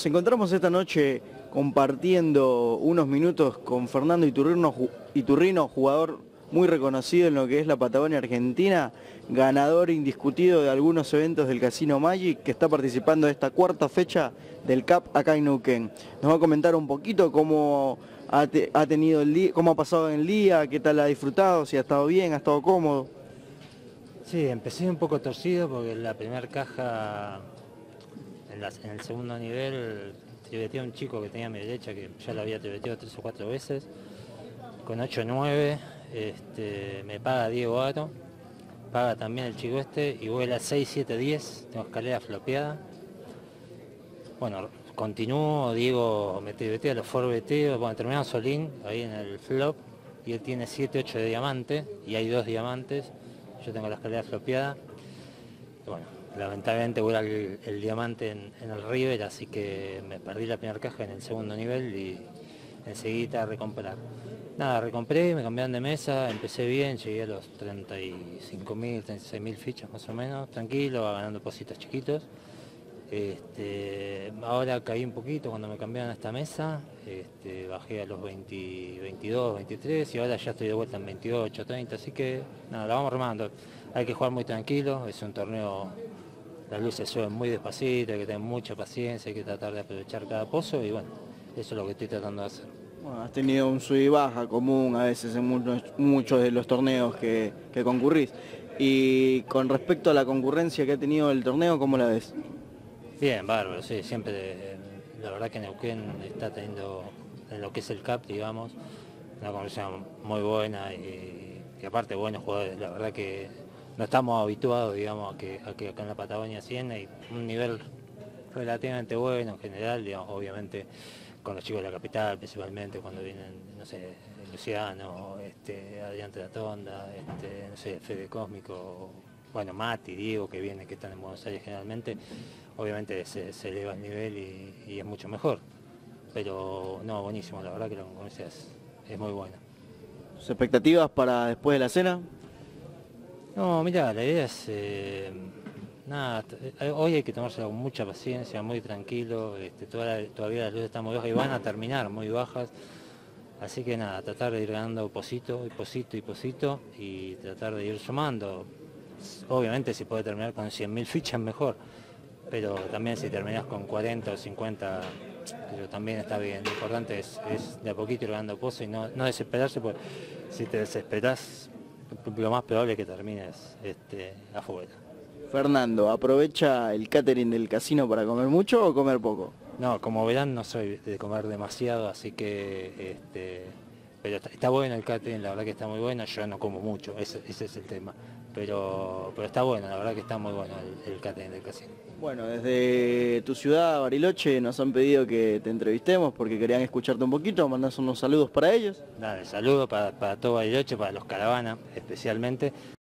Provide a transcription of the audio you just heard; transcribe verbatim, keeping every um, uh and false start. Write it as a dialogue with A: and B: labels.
A: Nos encontramos esta noche compartiendo unos minutos con Fernando Iturrino, Iturrino, jugador muy reconocido en lo que es la Patagonia Argentina, ganador indiscutido de algunos eventos del Casino Magic, que está participando de esta cuarta fecha del C A P acá en Neuquén. Nos va a comentar un poquito cómo ha, te, ha tenido el día, cómo ha pasado en el día, qué tal ha disfrutado, si ha estado bien, ha estado cómodo.
B: Sí, empecé un poco torcido porque la primera caja, en, la- en el segundo nivel, triveteé a un chico que tenía a mi derecha, que ya lo había triveteado tres o cuatro veces, con ocho nueve, este, me paga Diego Aro, paga también el chico este, y vuela seis siete diez, tengo escalera flopeada. Bueno, continúo, Diego me trivetea los forbeteos, bueno, terminamos Solín, ahí en el flop, y él tiene siete ocho de diamante, y hay dos diamantes, yo tengo la escalera flopeada. Bueno, lamentablemente vuela el, el diamante en, en el River, así que me perdí la primera caja en el segundo nivel y enseguida a recomprar. Nada, recompré, me cambiaron de mesa, empecé bien, llegué a los treinta y cinco mil, treinta y seis mil fichas más o menos, tranquilo, ganando positos chiquitos. Este, ahora caí un poquito cuando me cambiaron a esta mesa, este, bajé a los veinte, veintidós, veintitrés y ahora ya estoy de vuelta en veintiocho, treinta, así que nada, la vamos remando. Hay que jugar muy tranquilo, es un torneo, las luces suben muy despacito, hay que tener mucha paciencia, hay que tratar de aprovechar cada pozo y bueno, eso es lo que estoy tratando de hacer.
A: Bueno, has tenido un sub y baja común a veces en muchos, muchos de los torneos que, que concurrís. Y con respecto a la concurrencia que ha tenido el torneo, ¿cómo la ves?
B: Bien, bárbaro, sí, siempre, eh, la verdad que Neuquén está teniendo, en lo que es el C A P, digamos, una conversación muy buena y, y aparte buenos jugadores, la verdad que no estamos habituados, digamos, a que, a que acá en la Patagonia ascienda y un nivel relativamente bueno en general, digamos, obviamente con los chicos de la capital, principalmente cuando vienen, no sé, Luciano, este, Adrián Tratonda, este, no sé, Fede Cósmico, bueno, Mati, Diego, que vienen, que están en Buenos Aires generalmente, obviamente se, se eleva el nivel y, y es mucho mejor. Pero no, buenísimo, la verdad que la concurrencia es, es muy buena.
A: ¿Tus expectativas para después de la cena?
B: No, mira, la idea es, eh, nada, t- hoy hay que tomárselo con mucha paciencia, muy tranquilo, este, toda- todavía las luces están muy bajas y van a terminar muy bajas, así que nada, tratar de ir ganando posito y posito y posito y tratar de ir sumando. Obviamente si puede terminar con cien mil fichas mejor, pero también si terminas con cuarenta o cincuenta, pero también está bien. Lo importante es, es de a poquito ir ganando pozo y no, no desesperarse, porque si te desesperás, lo más probable es que termines este, afuera.
A: Fernando, ¿aprovecha el catering del casino para comer mucho o comer poco?
B: No, como verán no soy de comer demasiado, así que, este, pero está, está bueno el catering, la verdad que está muy bueno, yo no como mucho, ese, ese es el tema, pero, pero está bueno, la verdad que está muy bueno el, el catering del casino.
A: Bueno, desde tu ciudad, Bariloche, nos han pedido que te entrevistemos porque querían escucharte un poquito, mandás unos saludos para ellos.
B: Dale, saludo para, para todo Bariloche, para los caravanas especialmente.